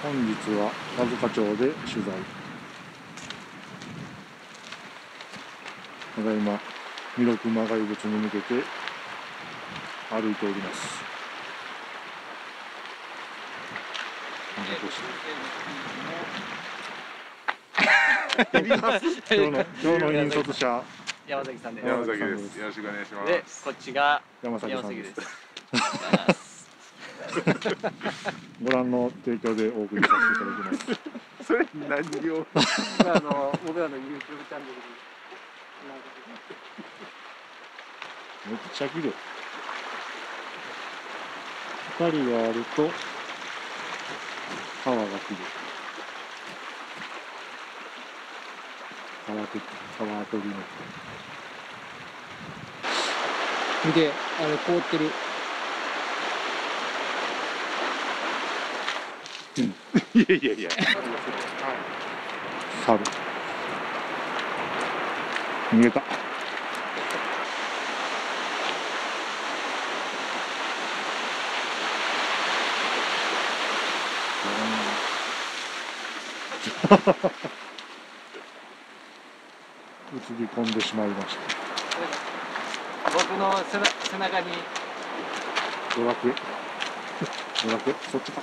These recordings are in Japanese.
本日は和束町で取材。ただいま弥勒魔骸仏に向けて歩いております。今日の引率者山崎さんです。 山崎です。よろしくお願いします。 で、こっちが山崎さんです。ご覧の提供でお送りさせていただきます。 それ何を僕らの YouTube チャンネルにめっちゃ綺麗。光があると川が綺麗。川飛びの。 見て、凍ってる。 いやいやいや。 猿。逃げた。映り込んでしまいました。 僕の背中に。 ドラクエ。そっちか。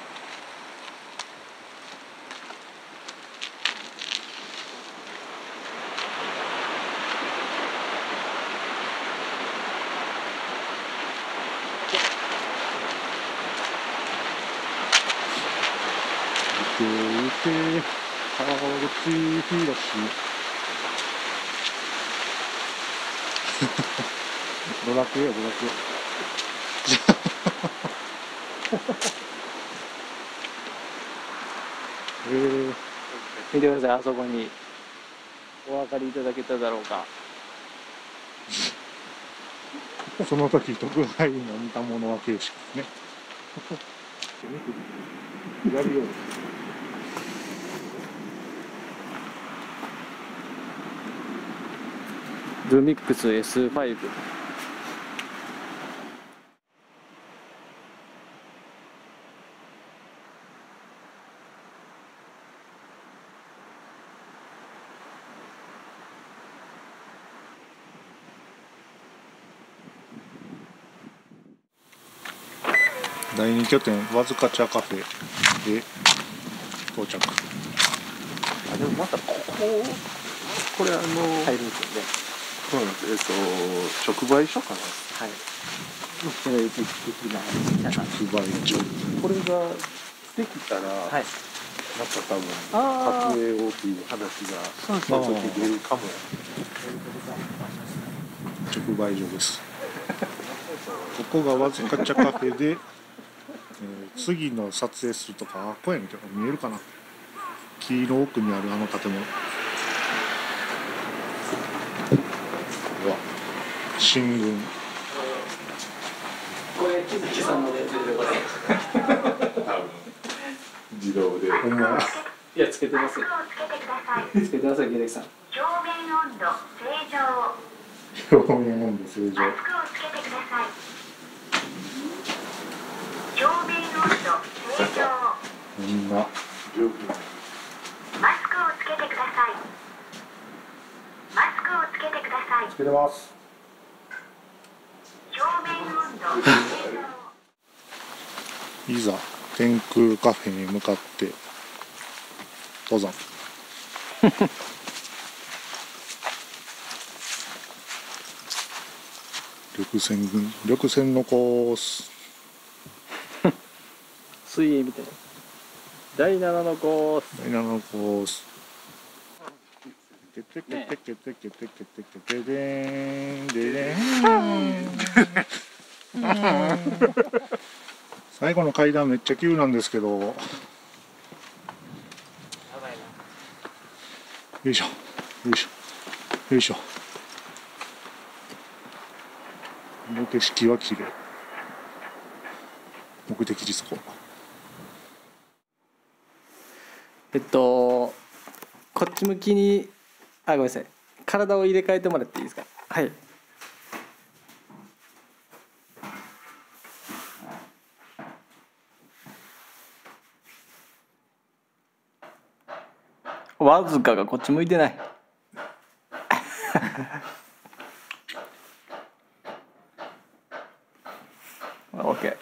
川口東。ドラクエ。 見てください、あそこに。お分かりいただけただろうか。 その時特売の似たものは形式ですね。やるようです。 ルミックス S5。 第2拠点和束茶カフェで到着。 でもまたこれ入るんですよね。 そうなんです。直売所かな。 はい。それできない。 直売所。 これができたら、 はい。 また多分撮影をっていう話がその時出るかも。 直売所です。ここが和束茶カフェで、次の撮影するとか、こうやねんけど見えるかな。木の奥にあるあの建物。新軍。 これ木月さんのやつでこれ。 自動で。 いやつけてますよ。つけてください、木月さん。 表面温度正常。 表面温度正常。 マスクをつけてください。表面温度正常。 みんな。 マスクをつけてください。マスクをつけてください。 つけてます。 表面温度正常。 いざ天空カフェに向かって登山。緑線のコース。 水泳みたいな。第7のコース。 第7のコース。ててててててててててでーんででーん。最後の階段めっちゃ急なんですけど。よいしょよいしょよいしょ。景色は綺麗。目的地そこ。 こっち向きに、ごめんなさい。体を入れ替えてもらっていいですか。はい。 わずかがこっち向いてない。オッケー。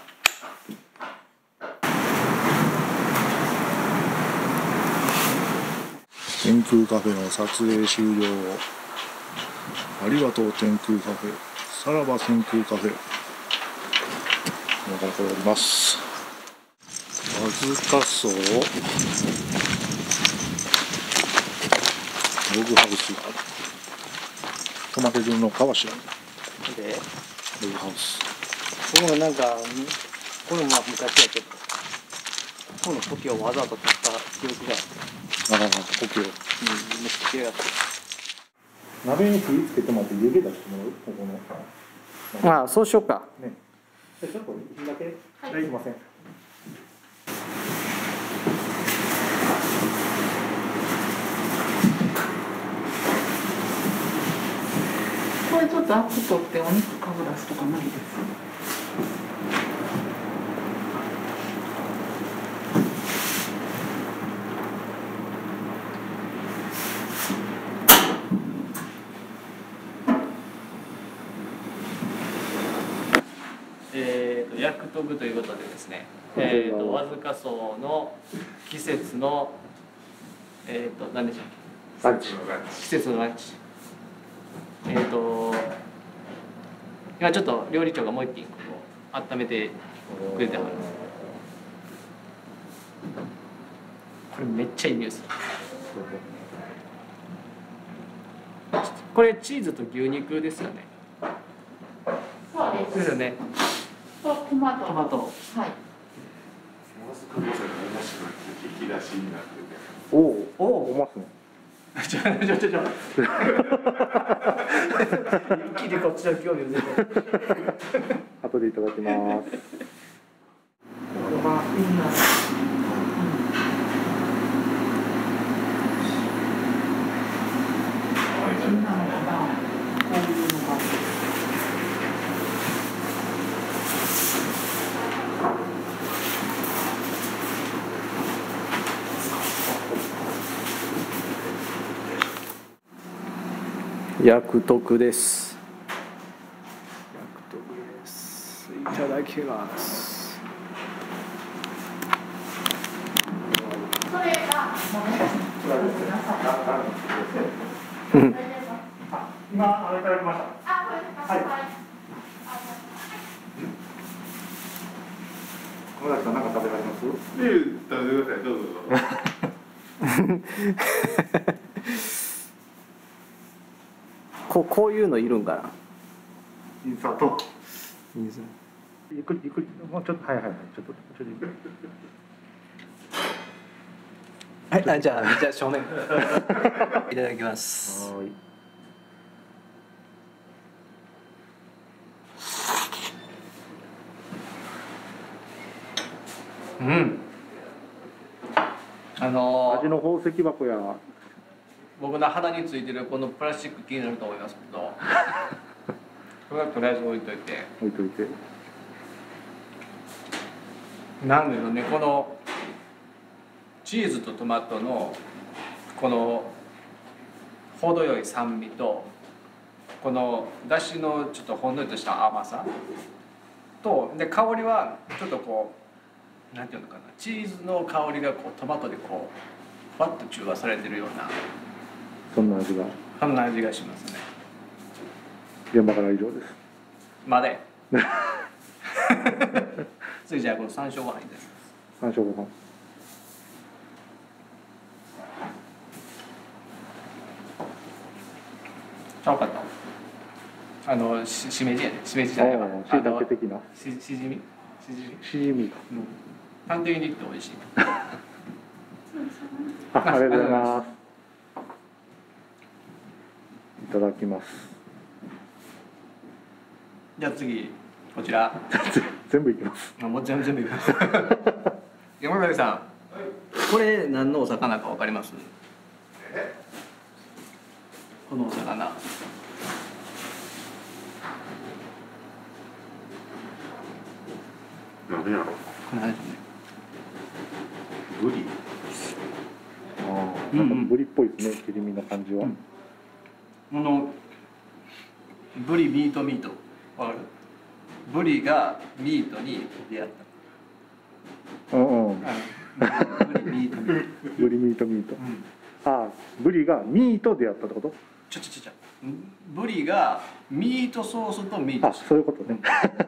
天空カフェの撮影終了。ありがとう天空カフェ。さらば天空カフェ。今からこれおります。わずかそうログハウスがある。トマト順のかは知らない。 で、 ログハウス。 僕もなんかこれも昔やけど、この時をわざと取った記憶があって、 ああ、オッケー。 めっちゃ綺麗だった。 鍋に火つけてもらって湯気出してもらうここの。 ああ、そうしようか。 ね。ちょっと火だけ。はい、すいません。 これちょっとアップ取ってお肉かぶらすとか無理です。 薬徳ということでですね、わずか荘の季節の何でしたっけ、季節のランチ。今ちょっと料理長がもう一品こう温めてくれてはるんです。これめっちゃいいニュース。これチーズと牛肉ですよね。 そうです。 ですよね。 トマト。 トマト。 はい。 おお、おますね。 一気にこっちの興味を全部。 後でいただきます。 薬徳です。薬徳です。いただきます。 それが今いただきました。 あ、これですか。はい。 小崎さん何か食べられます？ 食べてください。どうぞ。 こういうのいるんかな。 インサート。 いいですね。 ゆっくりゆっくりもうちょっとはいはいはいちょっとゆっくり。 はい、じゃあ正面。いただきます。 はい。 うん。 味の宝石箱や。 僕の鼻についてるこのプラスチック気になると思いますけど、これはとりあえず置いといて。 置いといて。 なんだろうね、このチーズとトマトのこの程よい酸味とこのだしのちょっとほんのりとした甘さとで香りはちょっとこうなんていうのかな、チーズの香りがこうトマトでこうふわっと中和されてるようなそんな味が。 そんな味がしますね。 現場からは以上です。 まで次じゃあこの山椒ご飯いただきます。 山椒ご飯。 ちゃうかった。しめじやね。しめじじゃないわ。 しいたけ的な。 しじみ。 しじみか。 うん。端的に言って美味しい。 ありがとうございます。いただきます。 じゃあ次こちら。 全部いきます。 もう全部いきます。山崎さん、これ何のお魚かわかります？このお魚。 何やろ。 この話ね。 ブリ。 なんかブリっぽいですね、切り身の感じは。 ブリミートミート、わかる？ブリがミートに出会った。 うんうん。 ブリミートミート。 ブリミートミート。ああ、ブリがミート出会ったってこと？ ブリがミートソースとミート。 あ、そういうことね。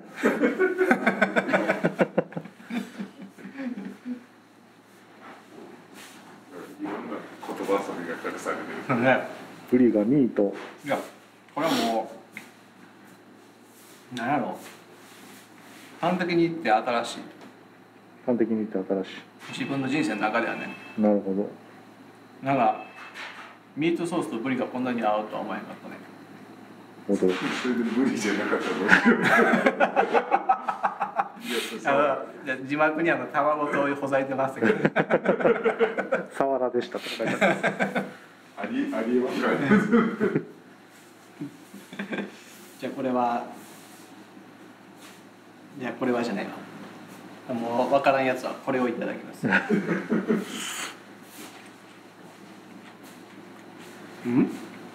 言葉遊びが隠されてる。 ね。 ブリがミート。 いや、これはもう何やろ。端的に言って新しい。 端的に言って新し自分の人生の中ではね。 い。なるほど。 なんかミートソースとブリがこんなに合うとは思えなかったね。 驚く。 それで無理じゃなかったの。 字幕に卵とほざいてましたけど。 サワラでしたとか書いてある。 ありえますかね。 じゃあこれは。いやこれはじゃないわ。もう分からんやつはこれをいただきます。うん？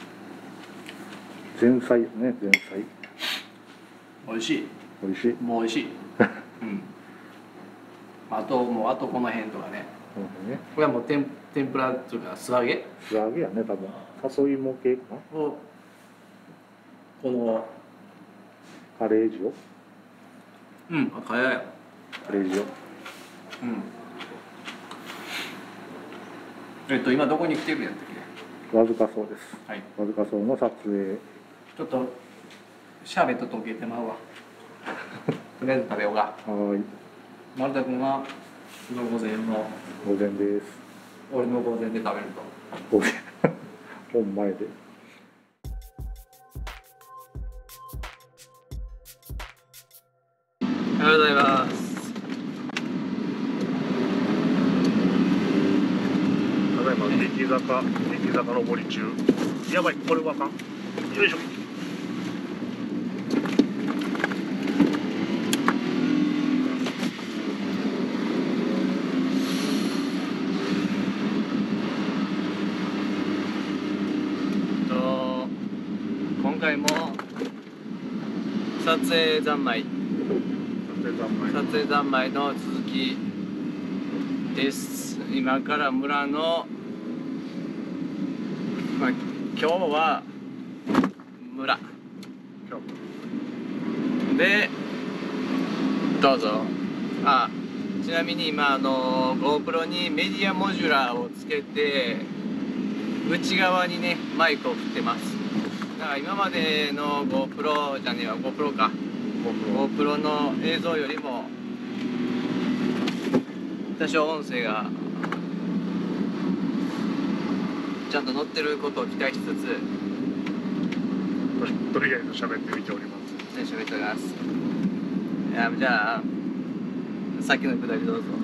前菜ね、前菜。 美味しい。 美味しい。 もう美味しい。うん。あとこの辺とかね。 ね。 これはもう天ぷらというか素揚げ。 素揚げやね、多分。誘い芋系かな。 をこのカレー塩。 うん、カレーや。 カレー塩。 うん。今どこに来てるんやったっけ？ わずかそうです。 はい。 わずかそうの撮影。 ちょっとシャーベット溶けてまうわ。とりあえず食べようか。 はい。 丸田君は午前の午前です。 俺の午前で食べると。 午前。本前で。 おはようございます。 ただいま激坂登り中。やばい、これはあかん。よいしょ。 今回も撮影三昧の続きです。今から村の、今日は村でどうぞ。ちなみに今GoPro にメディアモジュラーをつけて内側にねマイクを振ってます。だから今までの GoPro じゃねえわ GoPro か GoPro の映像よりも多少音声がちゃんと乗ってることを期待しつつとりあえず喋ってみております。 喋っております。じゃあさっきのくだりどうぞ。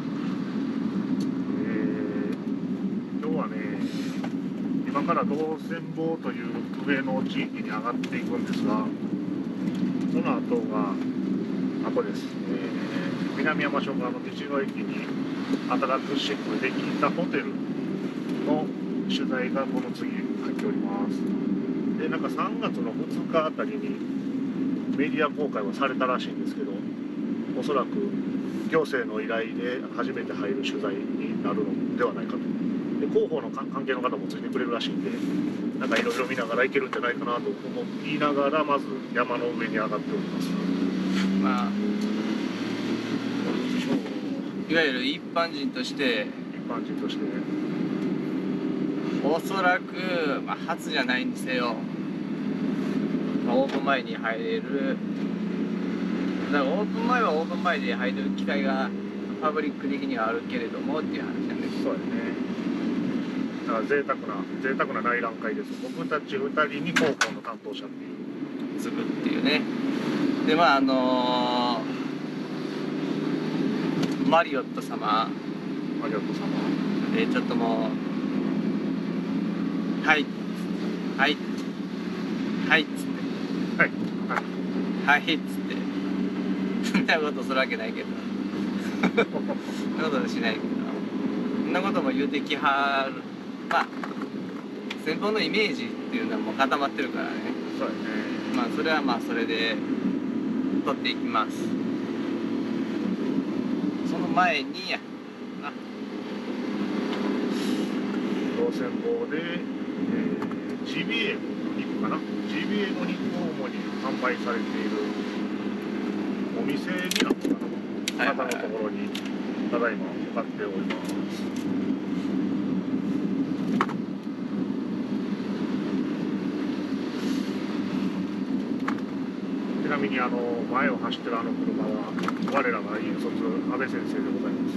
今日はね、今から道仙坊という上の地域に上がっていくんですが、その後がここです。南山署側の道の駅に新しくできたホテルの取材がこの次入っております。で、なんか3月の2日あたりにメディア公開はされたらしいんですけど、おそらく行政の依頼で初めて入る取材になるのではないかと。で、広報の関係の方もついてくれるらしいんで、なんかいろいろ見ながら行けるんじゃないかなと思いながら、まず山の上に上がっております。 いわゆる一般人としておそらく、初じゃないにせよ、オープン前に入れる。だからオープン前はオープン前で入る機会がパブリック的にはあるけれどもっていう話なんです。 そうですね。だから贅沢な内覧会です。僕たち2人に広報の担当者っていうつくっていうね。でマリオット様でちょっともうはいっつってそんなことするわけないけどそんなことしないけどそんなことも言うてきはまあ先方のイメージっていうのはもう固まってるからね。 そうやね。 まあそれはまあそれで取っていきます。その前にや当選法で、GBA の肉かな GBA の肉を主に販売されているお店になったかな、方のところにただいま向かっております。ちなみに前を走ってるあの車は我らが引率安倍先生でございます。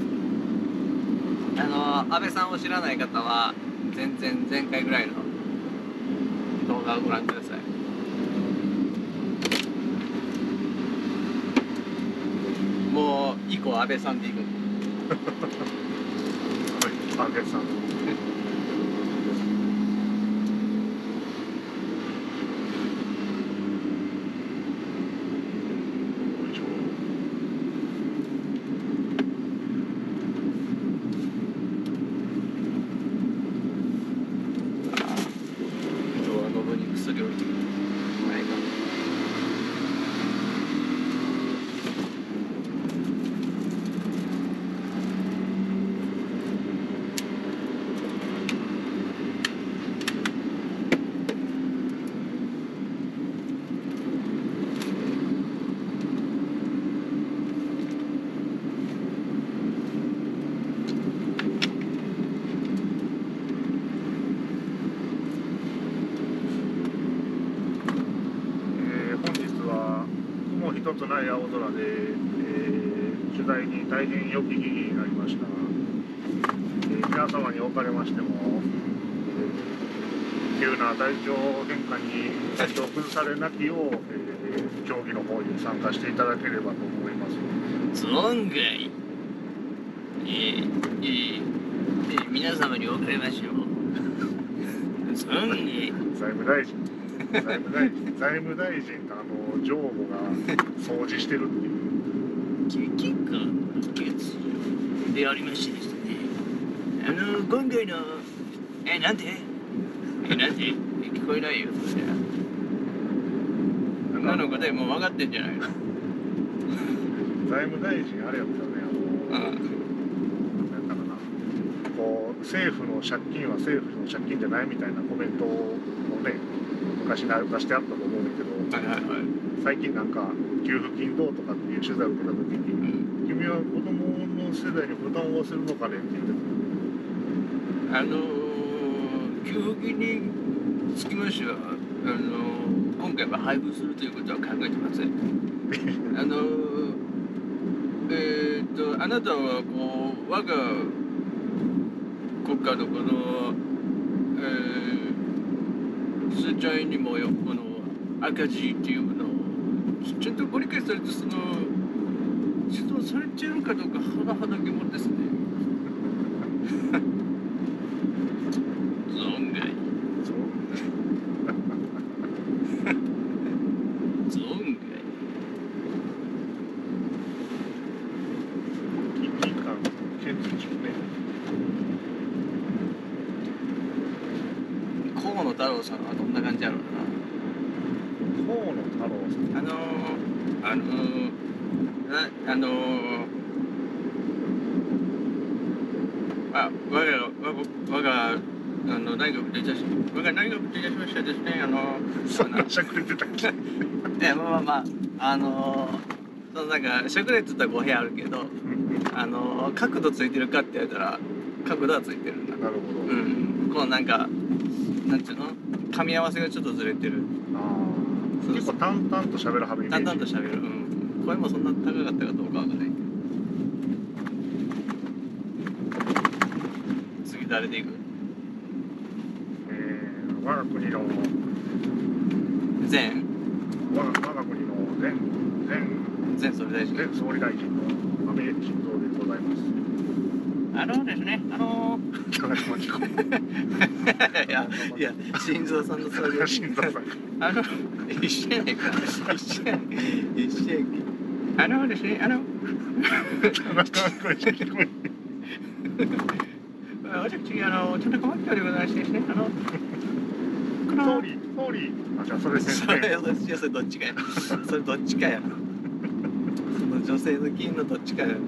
安倍さんを知らない方は前回ぐらいの動画をご覧ください。もう以降安倍さんでいく。 安倍さん。一つない青空で、取材に大変良き意義になりましたが、皆様におかれましても、急な体調変化に体調を崩されなきよう、競技の方に参加していただければと思います。 存外皆様におかれましても存外財務大臣と常務が掃除してるっていう結果決でありましてですね、今回のなんて聞こえないよそれ女の答えもう分かってんじゃないの。 財務大臣あれやったよね、なんだかな、こう政府の借金は政府の借金じゃないみたいなコメントをね昔に歩かしてあったと思うんだけど、最近なんか給付金どうとかっていう取材を受けた時に、君は子供の世代に負担をするのかねって言ってた。 給付金につきましては今回は配布するということは考えてません。あなたはこう我が国家のこの通帳にもこの赤字っていうのをちゃんとご理解されて指導されているかどうかはなはだ疑問ですね。存外河野太郎さんはどんな感じやろうな。 河野太郎さん、 我が内閣でいたしましたですね。 そんなしゃくれてたっけ？ まあそのなんかしゃくれって言ったら語弊あるけど角度ついてるかって言われたら角度はついてるんだ。 なるほど。 このなんかなんていうの噛み合わせがちょっとずれてる。 結構淡々と喋るはず。 淡々と喋る。声もそんな高かったかどうかわかんない。次誰でいく？ 我が国の前総理大臣の安倍晋三でございます。 ですね、いや、心臓さんのそれで。 心臓さん。 一緒やないか。一緒やですね、 ちょっと困っておりますね。 ソーリー。あ、じゃあそれ先生。 それどっちかや。それどっちかや。その女性の金のどっちかや。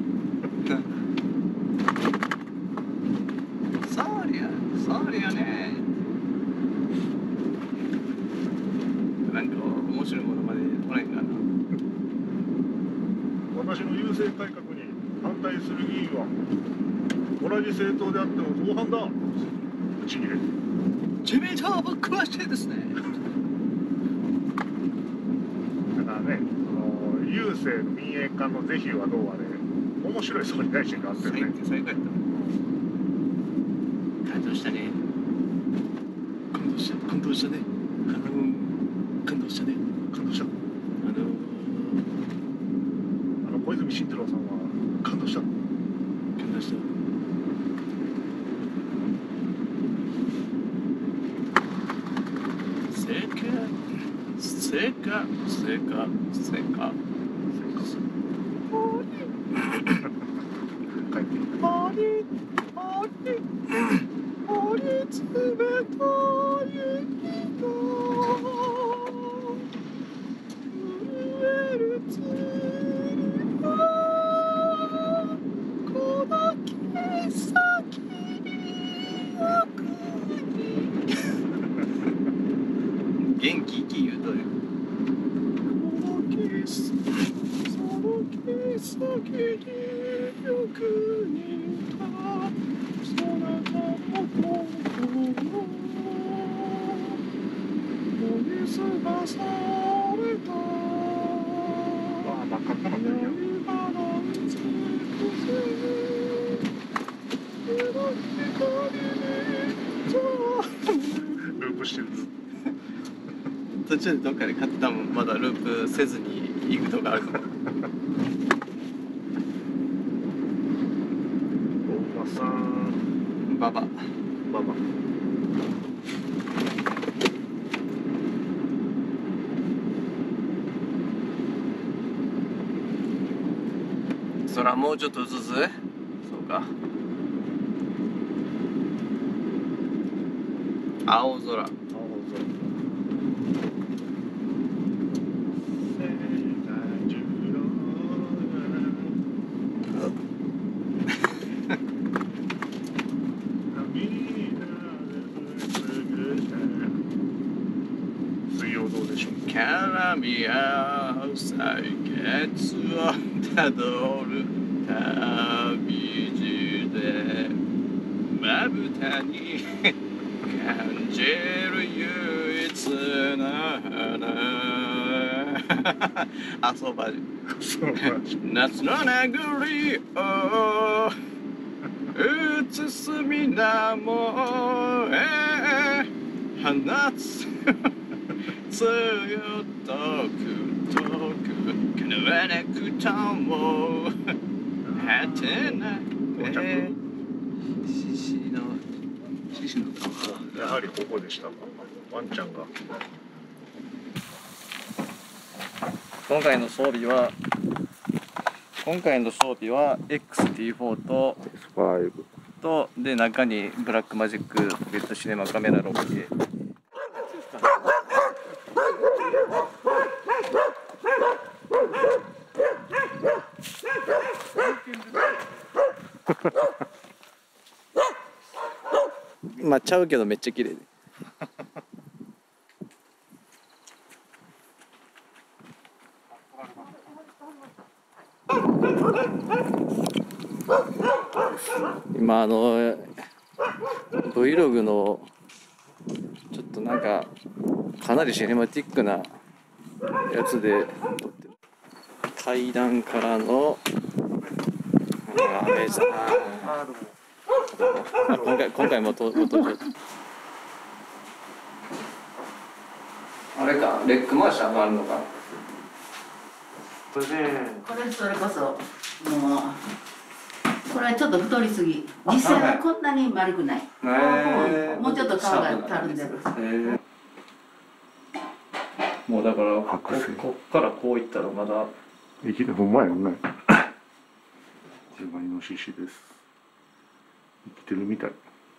ソーリーやね。なんか面白いものまで来ないかな。 私の郵政改革に反対する議員は同じ政党であっても造反だ。ぶち切れ。 自民党ぶっ壊してですね。 だからね、郵政の民営化の是非はどうあれ面白い総理大臣があってね。 最高やった。感動したね。感動したね。感動したね。 小泉進次郎さんは感動した。 感動した。正解。 帰ってきた。 元気言うとる。 わあ、真っ赤っかなってるやん。ループしてる。 途中でどっかで買ってたもん、まだループせずに行くとかあるかも。 おばさん。 ババ。空もうちょっとずつ。そうか。青空。 水曜どうでしょう。 絡み合う採血をたどる旅路でまぶたに感じる唯一の花あ、そうばじ夏の殴りを映す水面へ放つ強とくかなわなくとも果てなく獅子のやはりここでした。ワンちゃんが。 今回の装備は XT4 とで中にブラックマジックポケットシネマカメラ 6K。まあちゃうけどめっちゃ綺麗で。今Vlog のちょっとなんかかなりシネマティックなやつで撮ってる。階段からの雨さ今回も撮ってる。あれかレック回し上がるのか。 これそれこそもうこれはちょっと太りすぎ。実際はこんなに丸くない。もうちょっと皮がたるんでる。 もうだからこっからこういったらまだ生きてほんまやんね。自分イノシシです。生きてるみたい。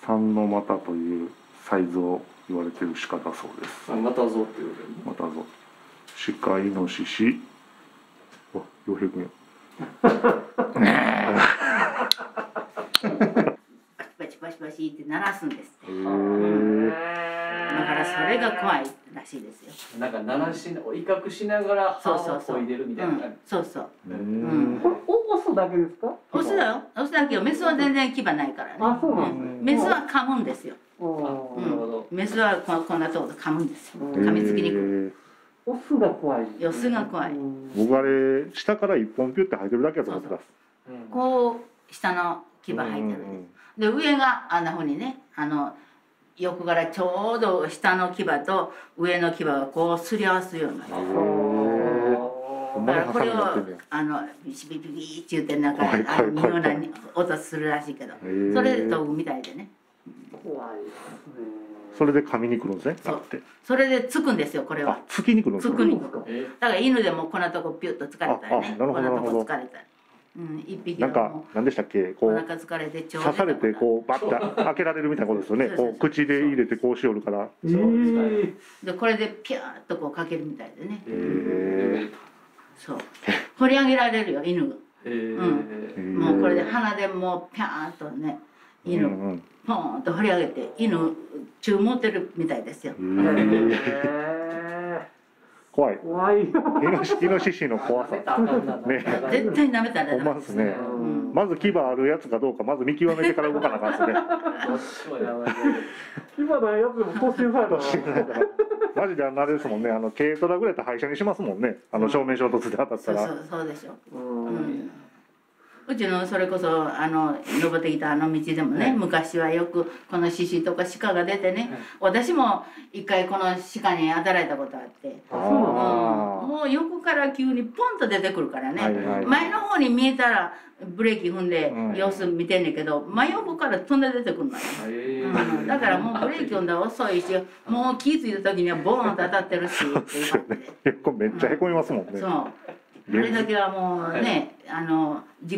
三の股というサイズを言われてる鹿だそうです。 またぞっていうまたぞ。鹿、イノシシ。あ、洋平君や。 パチパチパチって鳴らすんです。 へえ。 だからそれが怖いらしいですよ。 なんか鳴らし威嚇しながら歯を研いでるみたいな感じ。 そうそう。 オスだけですか？ オスだよ。オスだけどメスは全然牙ないからね。 あ、そうなんメスは噛むんですよ。 なるほど。 メスはこんなところで噛むんですよ。噛みつきにくい。 オスが怖い。 オスが怖い。 僕あれ下から一本ピュって生えてるだけだと思ってた。 こう下の牙生えてる。で上があんなふうにね、横からちょうど下の牙と上の牙がこうすり合わすようになってる。だからこれをビシビビビって言ってなんか妙な音するらしいけど、それで道具みたいでね。 怖いですね。 それで噛みに来るんですね。 そう。それでつくんですよこれは。 つきに来るんですか。 つくに来る。だから犬でもこんなとこピュッと疲れたりね。こんなとこ疲れたり。一匹なんか何でしたっけ、こうお腹疲れて刺されてこうバッて開けられるみたいなことですよね。こう口で入れてこうしよるから。 でこれでピューッとこうかけるみたいでね。そう。掘り上げられるよ犬が。もうこれで鼻でもうピャーンとね犬ポーンと掘り上げて犬注持ってるみたいですよ。 怖い。 怖い。 イノシシの怖さ。ね。 絶対舐めたらダメ。 ほんまですね。まず牙あるやつかどうかまず見極めてから動かなあかんですね。 牙ないやつでも突進されたら。 マジであれですもんね。軽トラぐらいと廃車にしますもんね。正面衝突で当たったら。 そうでしょ。うちのそれこそ登ってきた道でもね、昔はよくこの獅子とか鹿が出てね、私も一回この鹿に当たられたことあって、もう横から急にポンと出てくるからね、前の方に見えたらブレーキ踏んで様子見てんねんけど、真横から飛んで出てくるのよ。だからもうブレーキ踏んだら遅いし、もう気付いた時にはボーンと当たってるしっていう感じで。 横めっちゃへこみますもんね。 そう。あれだけはもうね、自己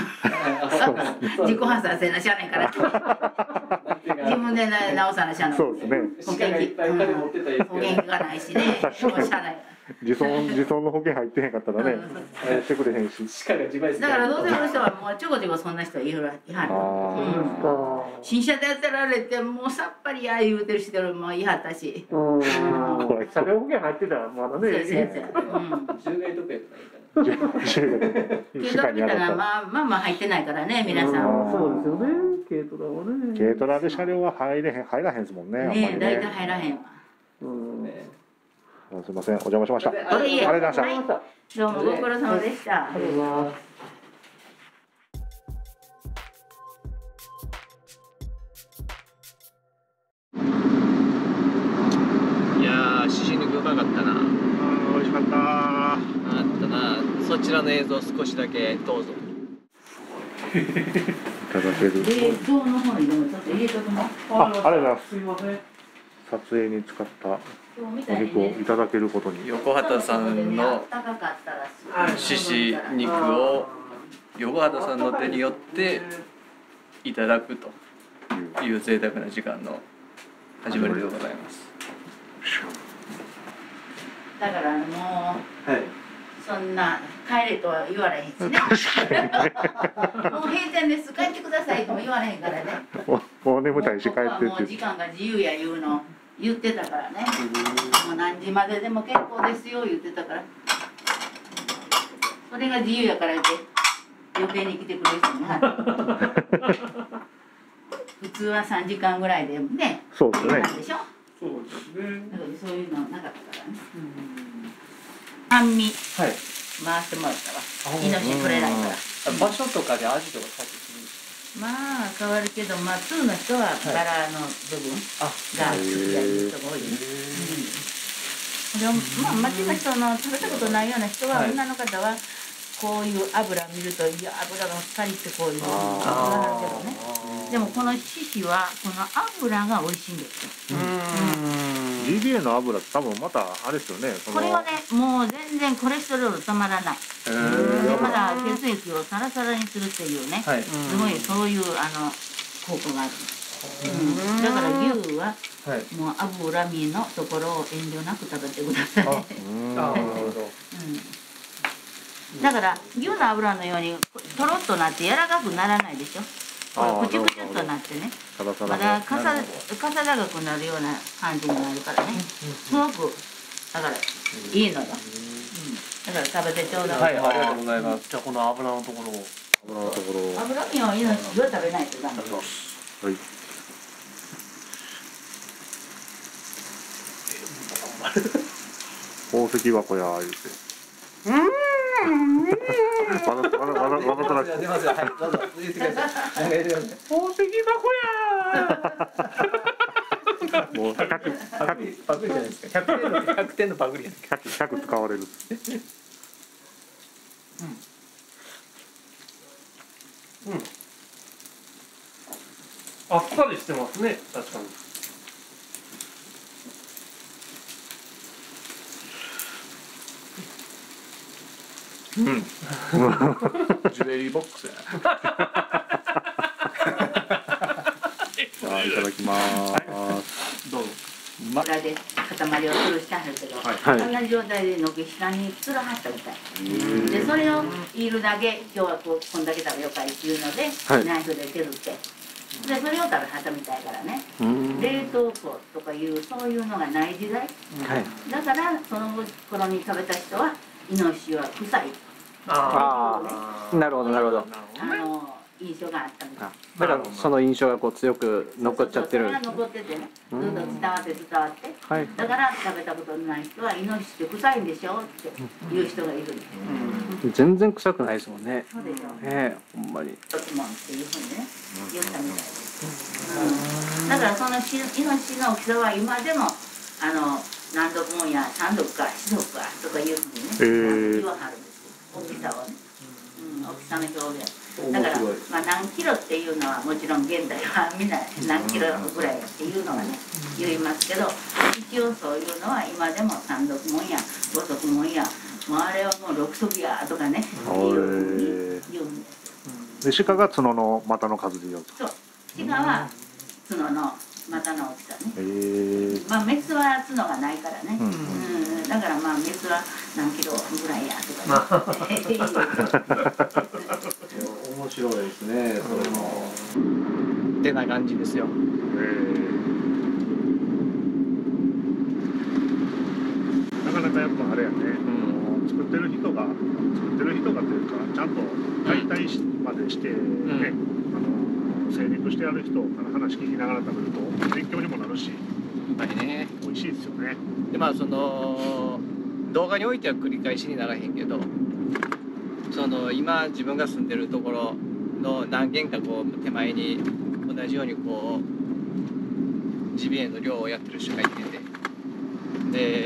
破産せなしゃあないから自分で直さなしゃあない。 そうですね。 保険費がないしね、しゃあない。 自損の保険入ってへんかったらね、してくれへんし。 だからどうせの人はもうちょこちょこそんな人いはる。新車でやってられてもうさっぱりや言うてる人もいはったし。 車両保険入ってたらまだね。 10倍とかやったらいいかな。 軽トラ見たらまあ入ってないからね皆さん。 そうですよね。軽トラはね。 軽トラで車両は入らへんですもんね。 ね、大体入らへんわ。 すみません、お邪魔しました。ありがとうございました。 どうもご苦労様でした。 いやー、しし肉うまかったな。 美味しかった。 あったな。そちらの映像少しだけどうぞ。 いただける。 冷凍の方にでもちょっと入れとくも。 ありがとうございます。 すみません。 撮影に使ったお肉をいただけることに。 横畑さんのしし肉を横畑さんの手によっていただくという贅沢な時間の始まりでございます。 だからもう、そんな帰れとは言われへんしね。もう閉店です帰ってくださいとも言われへんからね。 もう眠たいし帰ってって。 もう時間が自由や言うの言ってたからね。もう何時まででも結構ですよ言ってたから。それが自由やからって余計に来てくれる人も普通は3時間ぐらいでね。 そうですね。 なんでしょ。 そうですね。 だからそういうのなかったからね。半身回してもらったわ。命取れないから。 場所とかで味とか変わってくるんですまあ変わるけど、まあ通の人はバラの部分が好きやいう人が多いです。でもまあ町の人の食べたことないような人は、女の方はこういう油見るといや油がしっかりってこういうの言わはるけどね。でもこの獅子はこの油が美味しいんですよ。 GBA の油って多分またあれですよね。 これはねもう全然コレステロール止まらない。でまだ血液をサラサラにするっていうね、すごいそういう効果がある。 だから牛ははいもう脂身のところを遠慮なく食べてください。 あなるほどだから牛の脂のようにとろっとなって柔らかくならないでしょ。これプチプチっとなってね、まだかさ長くなるような感じになるからね、すごくだからいいのよ。だから食べてちょうだい。 はい、ありがとうございます。 じゃあこの油のところを脂身を命は食べないとダメ。 はい宝石箱や言うてわざとなく出ますよ。はい、どうぞ言ってください。言ってください。 宝石箱やもうパクリじゃないですか。100点のパクリやん。 100使われるあっさりしてますね、確かに。 ジュエリーボックスや。 じゃあいただきますどうぞ。 裏で塊を吊るしてあるけど、 はいそんな状態で軒下に吊らはったみたい。でそれをいるだけ今日はこんだけ食べようかっていうので、 はいナイフで削ってでそれを食べはったみたいからね、冷凍庫とかいうそういうのがない時代、だからその頃に食べた人はイノシシは臭いなるほどなるほど。 印象があったみたい。 だからその印象がこう強く残っちゃってる。 それが残っててね、ずっと伝わって伝わって、 はい。 だから食べたことのない人はイノシシって臭いんでしょって言う人がいる。 全然臭くないですもんね。 そうでしょ。 ほんまに。 とつもんっていうふうにね言ったみたいです。だからそのイノシシの大きさは今でも何度もんや3度か4度かとかいうふうにね言わはるんですよ。大きさをね、大きさの表現。だからまあ何キロっていうのはもちろん現代はみんな何キロぐらいっていうのがね言いますけど、一応そういうのは今でも3足もんや5足もんやもうあれはもう6足やとかねいうふうに言うんです。 で鹿が角の股の数で言うと。 そう鹿は角の股の大きさね。まあメスは角がないからね、だからまあメスは何キロぐらいやとかね面白いですね、それも。 ってな感じですよ。 なかなかやっぱあれやね、作ってる人がというかちゃんと解体までしてね、精肉してやる人から話聞きながら食べると勉強にもなるし、 やっぱりね。 美味しいですよね。 でまあその動画においては繰り返しにならへんけど、その今自分が住んでるところの何軒かこう手前に同じようにこうジビエの漁をやってる人がいてて、で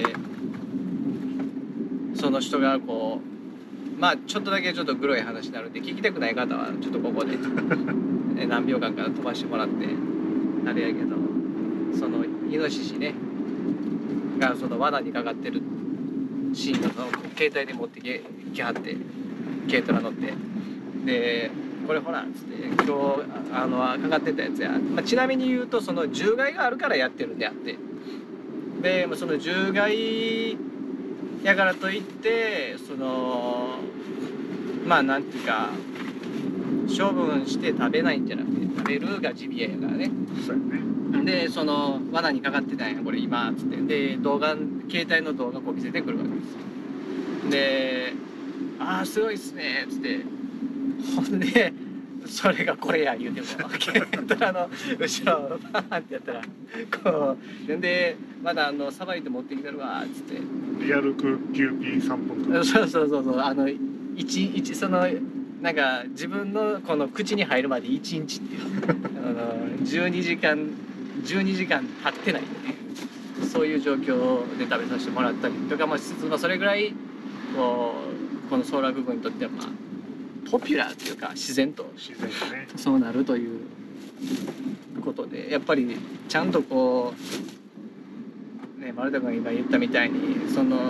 その人がこうまあちょっとだけちょっとグロい話になるんで聞きたくない方はちょっとここで何秒間か飛ばしてもらってあれやけど、そのイノシシねがその罠にかかってるシーンを携帯で持ってきはって軽トラ乗ってでこれほらっつって今日かかってたやつや、ちなみに言うとその獣害があるからやってるんであって、でその獣害やからといってそのまあなんていうか処分して食べないんじゃなくて食べるがジビエやからね。 そうやね。 でその罠にかかってたんやこれ今っつってで携帯の動画こう見せてくるわけですよ。で「ああすごいっすね」っつってほんでそれがこれや言うても軽トラの後ろをバーンってやったらこうでまださばいて持ってきてるわっつってリアル9P3分間。 そうそのなんか自分のこの口に入るまで1日っていう12時間経ってないよね。そういう状況で食べさせてもらったりとかもしつつ、それぐらいこのソーラー部分にとってはまあポピュラーというか自然とね、 そうなるということでやっぱりちゃんとこうね丸田君が今言ったみたいにその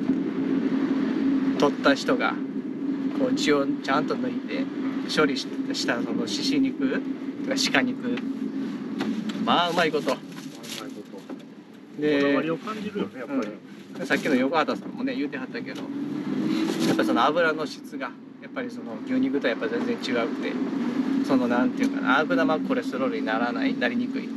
取った人がこう血をちゃんと抜いて処理したその獅子肉とか鹿肉まあうまいことうまいことこだでわりを感じるよねやっぱり。 さっきの横畑さんもね言うてはったけど、やっぱりその油の質がやっぱりその牛肉とはやっぱ全然違うくて、そのなんていうかな、悪玉コレステロールになりにくい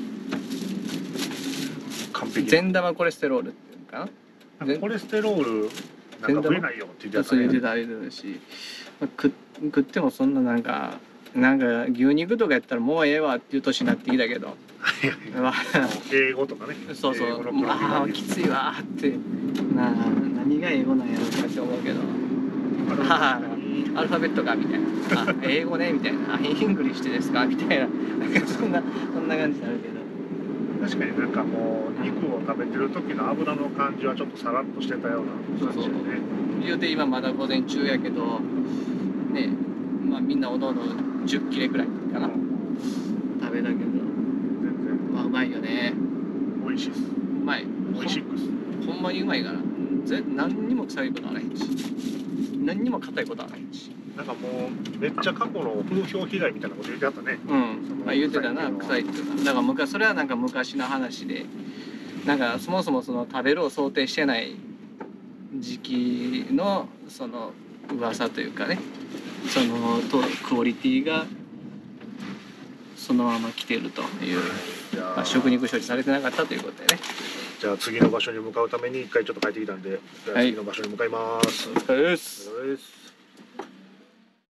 完璧。 善玉コレステロールっていうかな、 なんかコレステロールなんか増えないよって言ってたそう言ってたりするし、食ってもそんななんか牛肉とかやったらもうええわっていう年になってきたけど英語とかね。 そうそう英語のプログラミングああきついわーって何が英語なんやろとかって思うけど、アルファベットかみたいな、あ英語ねみたいな、あイングリッシュですかみたいな、なんかそんな感じになるけど、 確かになんかもう肉を食べてる時の油の感じはちょっとさらっとしてたような感じでね。 言うて今まだ午前中やけどね、まあみんなおのおの10切れくらいかな食べたけど、 全然まあうまいよね。 美味しいっす。 うまい。 美味しいっす。 ほんまにうまいから何にも臭いことはないし、何にも硬いことはないし。 なんかもうめっちゃ過去の風評被害みたいなこと言ってあったね。 まあ言ってたな、臭いっていうか。だからそれはなんか昔の話で、なんかそもそもその食べるを想定してない時期のその噂というかね、そのクオリティがそのまま来てるという、まあ、食肉処理されてなかったということでね。 じゃあ次の場所に向かうために一回ちょっと帰ってきたんで、じゃあ次の場所に向かいます。 お疲れです。 お疲れです。